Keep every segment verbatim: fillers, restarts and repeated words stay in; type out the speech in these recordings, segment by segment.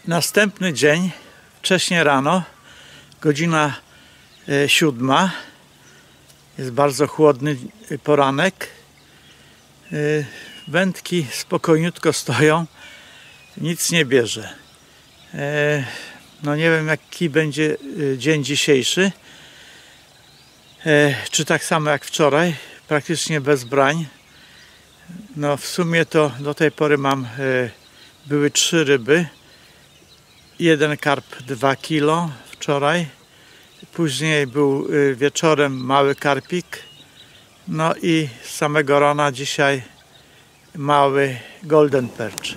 Następny dzień, wcześnie rano, godzina e, siódma. Jest bardzo chłodny poranek. E, wędki spokojniutko stoją, nic nie bierze. E, no nie wiem, jaki będzie dzień dzisiejszy. E, czy tak samo jak wczoraj, praktycznie bez brań. No w sumie to do tej pory mam, e, były trzy ryby. Jeden karp dwa kilo wczoraj. Później był e, wieczorem mały karpik. No i z samego rana dzisiaj mały golden perch.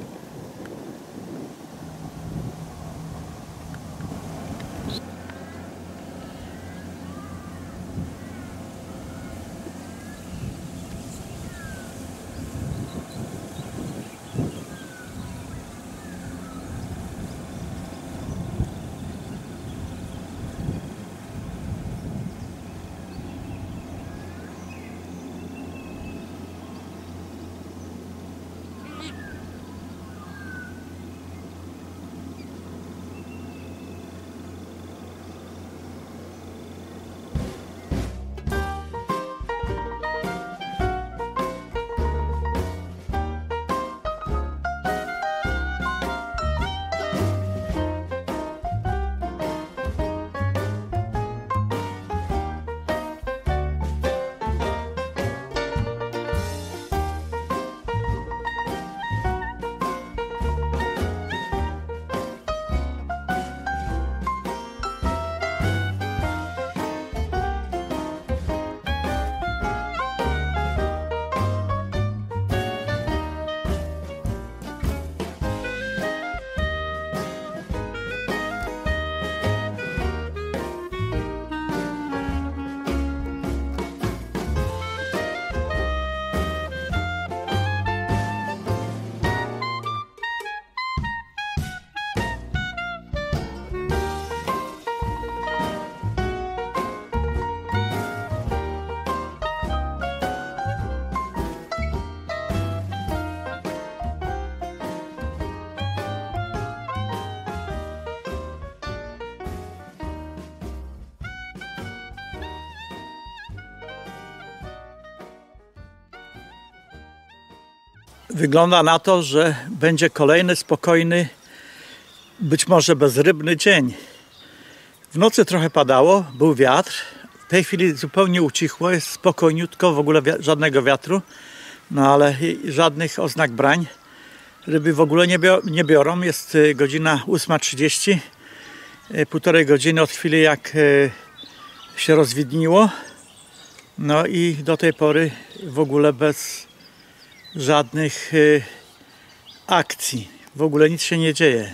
Wygląda na to, że będzie kolejny spokojny, być może bezrybny dzień. W nocy trochę padało, był wiatr. W tej chwili zupełnie ucichło, jest spokojniutko, w ogóle wi- żadnego wiatru. No ale żadnych oznak brań. Ryby w ogóle nie, bio- nie biorą. Jest godzina ósma trzydzieści. Półtorej godziny od chwili jak się rozwidniło. No i do tej pory w ogóle bez żadnych y, akcji. W ogóle nic się nie dzieje.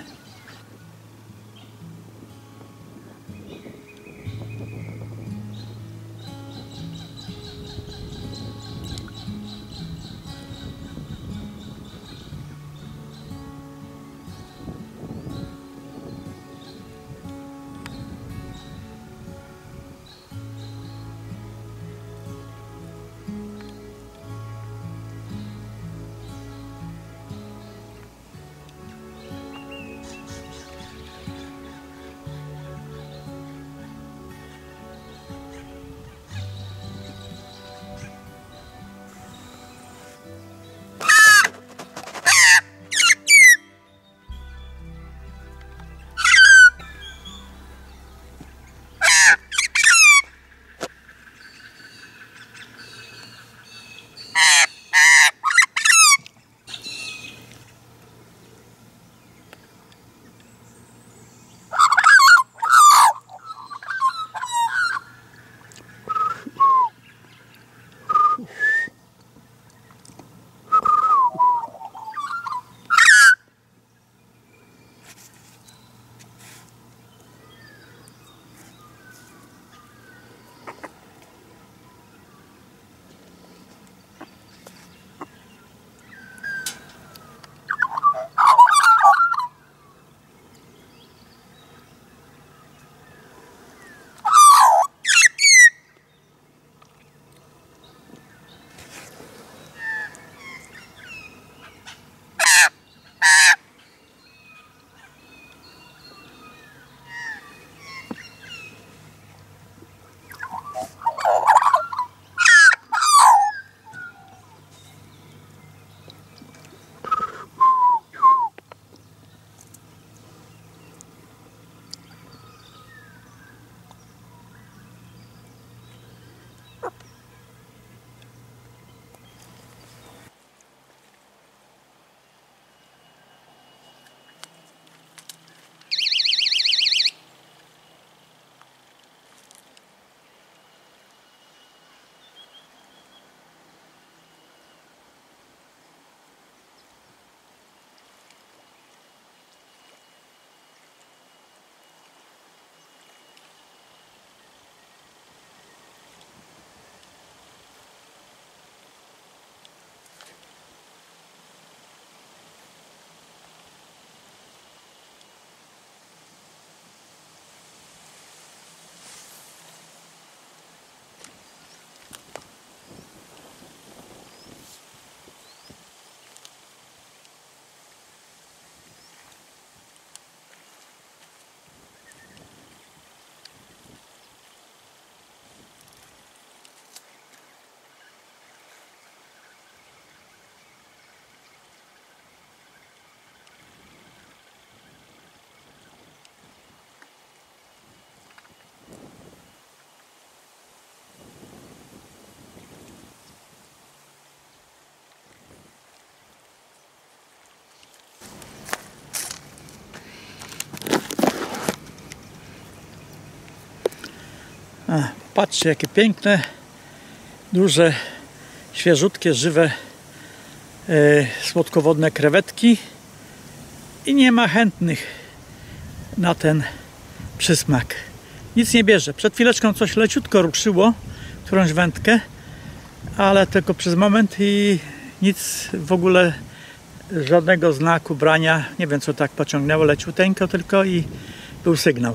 A, patrzcie, jakie piękne, duże, świeżutkie, żywe e, słodkowodne krewetki i nie ma chętnych na ten przysmak. Nic nie bierze. Przed chwileczką coś leciutko ruszyło, którąś wędkę, ale tylko przez moment i nic w ogóle, żadnego znaku brania. Nie wiem, co tak pociągnęło, leciuteńko tylko i był sygnał.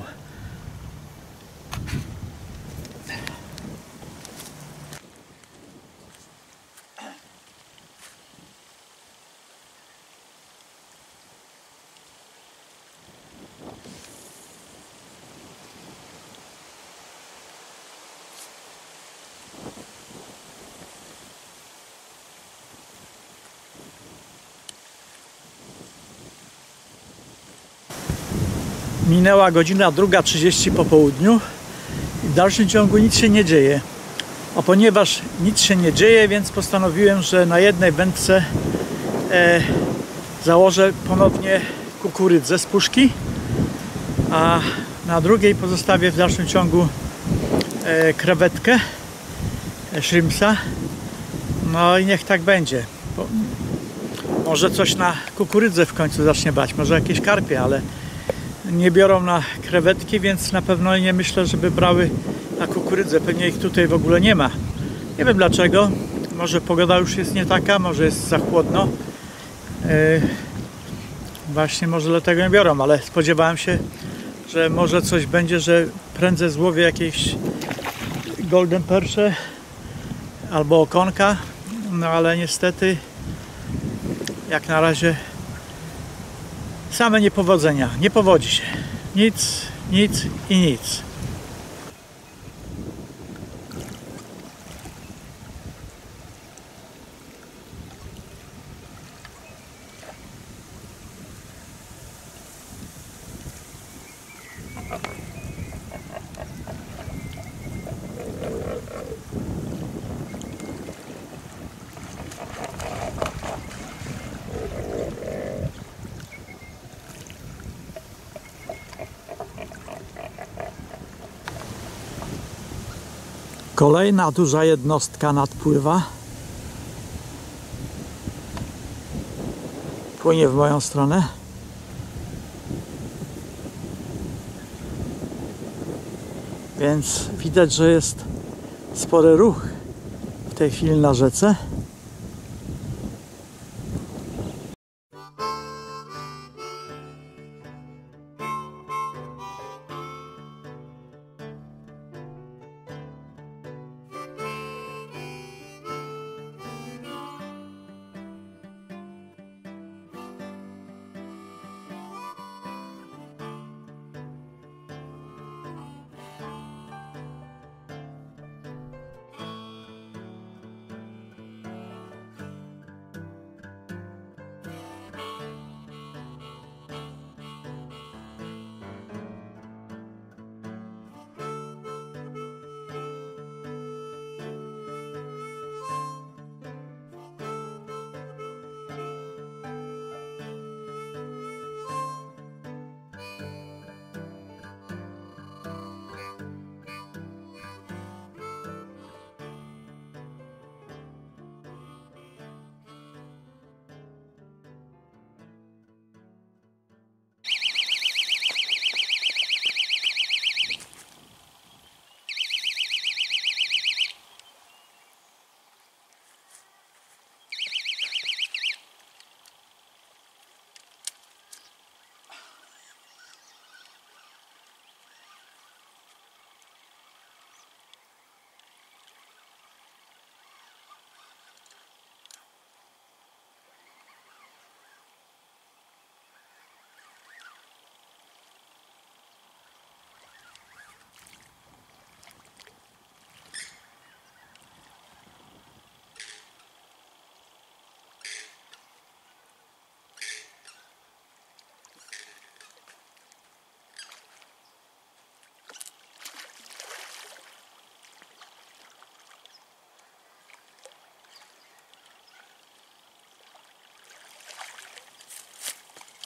Minęła godzina druga trzydzieści po południu i w dalszym ciągu nic się nie dzieje. A ponieważ nic się nie dzieje, więc postanowiłem, że na jednej wędce e, założę ponownie kukurydzę z puszki, a na drugiej pozostawię w dalszym ciągu e, krewetkę, e, shrimpsa. No i niech tak będzie. Bo może coś na kukurydzę w końcu zacznie brać, może jakieś karpie, ale nie biorą na krewetki, więc na pewno nie myślę, żeby brały na kukurydzę. Pewnie ich tutaj w ogóle nie ma. Nie wiem dlaczego. Może pogoda już jest nie taka, może jest za chłodno. Yy, właśnie może dlatego nie biorą, ale spodziewałem się, że może coś będzie, że prędzej złowię jakieś golden persze albo okonka. No ale niestety jak na razie same niepowodzenia, nie powodzi się. Nic, nic i nic. Kolejna duża jednostka nadpływa. Płynie w moją stronę. Więc widać, że jest spory ruch w tej chwili na rzece.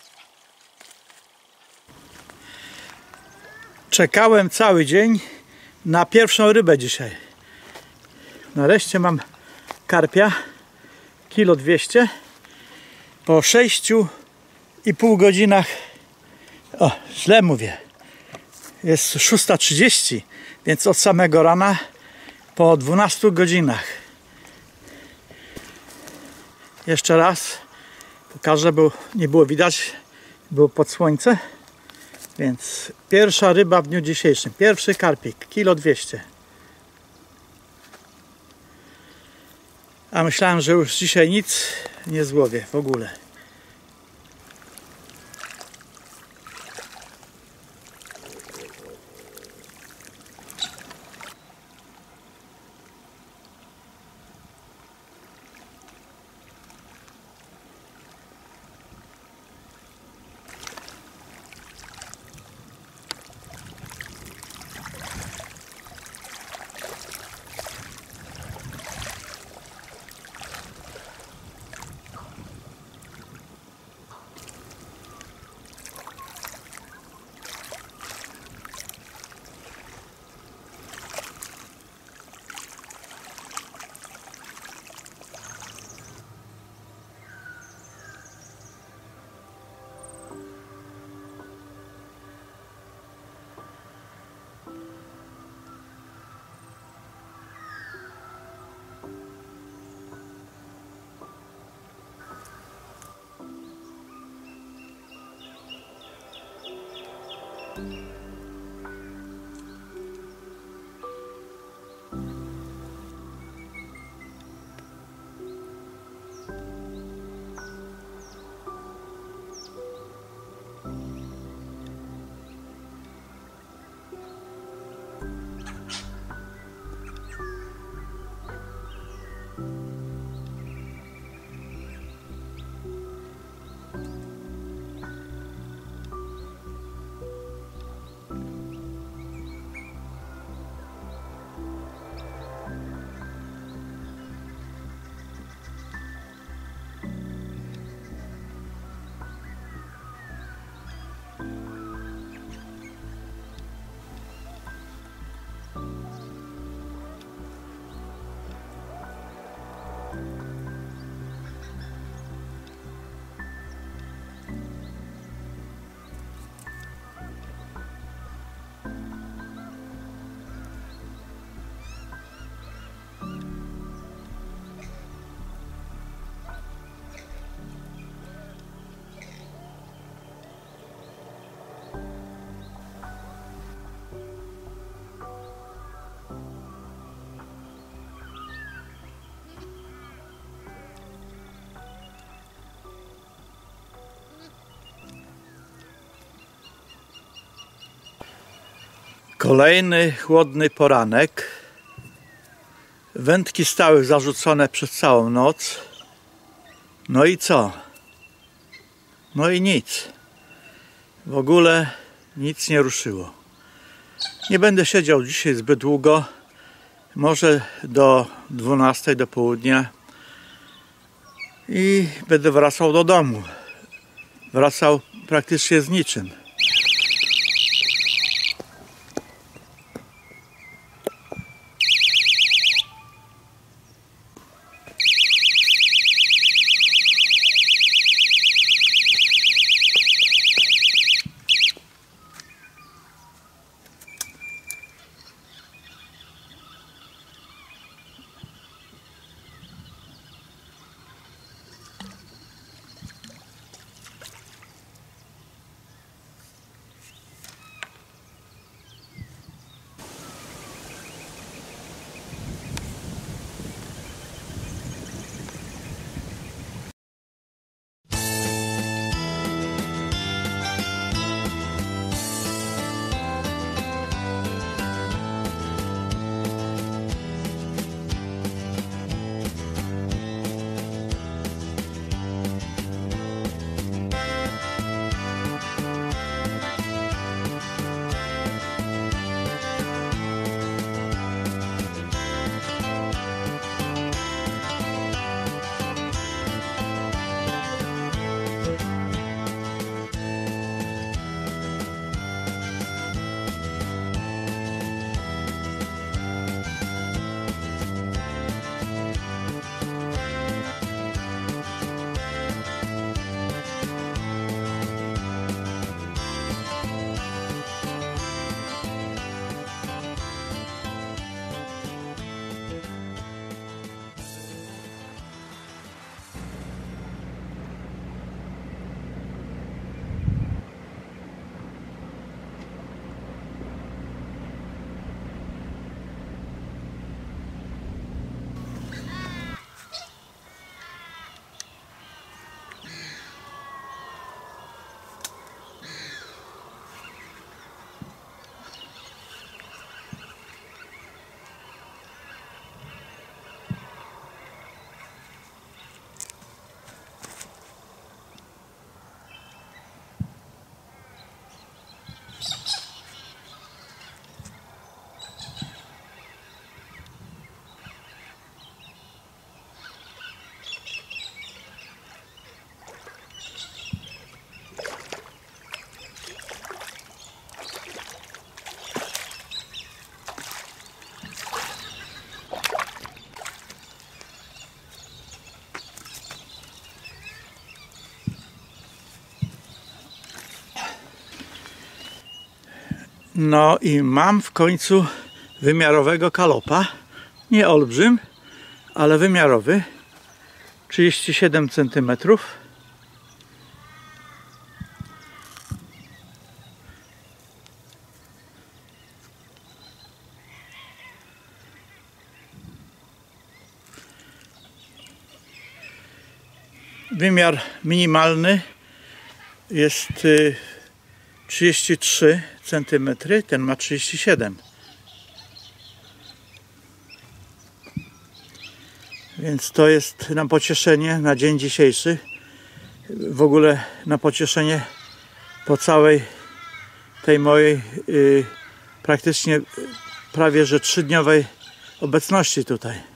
Czekałem cały dzień, na pierwszą rybę dzisiaj. Nareszcie mam karpia, kilo dwieście, po sześciu i pół godzinach, o źle mówię, jest szósta trzydzieści, więc od samego rana po dwunastu godzinach. Jeszcze raz pokażę, bo nie było widać, było pod słońce. Więc pierwsza ryba w dniu dzisiejszym, pierwszy karpik, kilo dwieście. A myślałem, że już dzisiaj nic nie złowię w ogóle. Kolejny chłodny poranek. Wędki stały zarzucone przez całą noc. No i co? No i nic. W ogóle nic nie ruszyło. Nie będę siedział dzisiaj zbyt długo. Może do dwunastej, do południa. I będę wracał do domu. Wracał praktycznie z niczym. No i mam w końcu wymiarowego kalopa. Nie olbrzym, ale wymiarowy. trzydzieści siedem centymetrów. Wymiar minimalny jest trzydzieści trzy centymetry, ten ma trzydzieści siedem. Więc to jest na pocieszenie na dzień dzisiejszy. W ogóle na pocieszenie po całej tej mojej yy, praktycznie prawie że trzydniowej obecności tutaj.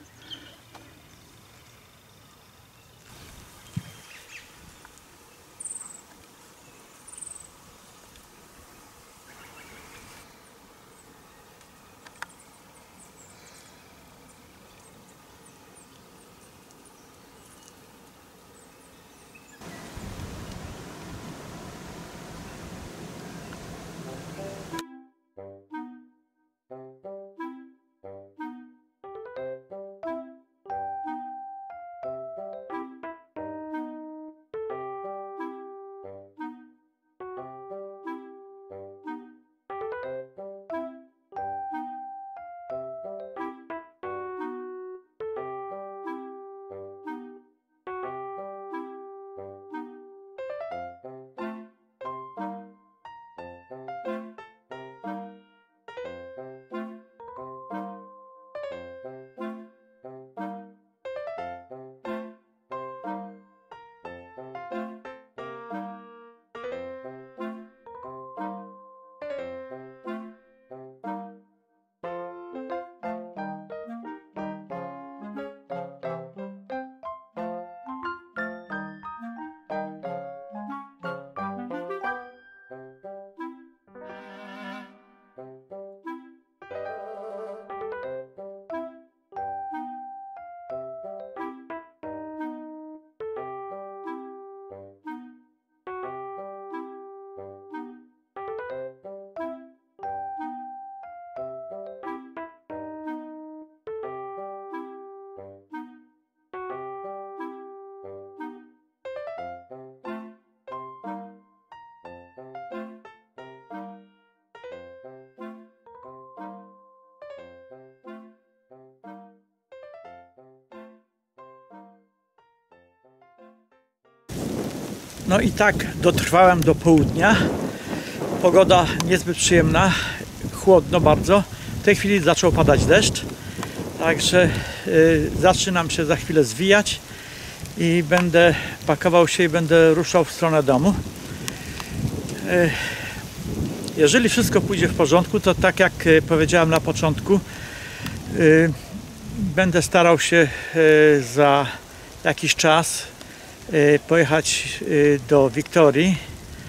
No i tak dotrwałem do południa. Pogoda niezbyt przyjemna, chłodno bardzo. W tej chwili zaczął padać deszcz, także y, zaczynam się za chwilę zwijać i będę pakował się i będę ruszał w stronę domu. Y, jeżeli wszystko pójdzie w porządku, to tak jak powiedziałem na początku, y, będę starał się y, za jakiś czas pojechać do Wiktorii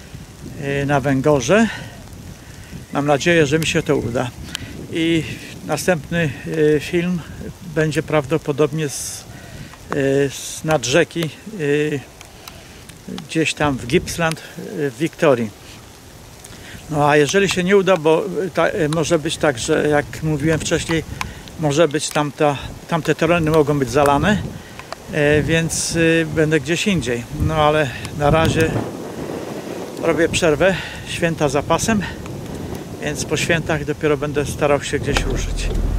na Węgorze. Mam nadzieję, że mi się to uda. I następny film będzie prawdopodobnie z, z nad rzeki, gdzieś tam w Gippsland w Wiktorii. No a jeżeli się nie uda, bo ta, może być tak, że jak mówiłem wcześniej, może być tamta, tamte tereny mogą być zalane, więc będę gdzieś indziej. No ale na razie robię przerwę, święta za pasem, więc po świętach dopiero będę starał się gdzieś ruszyć.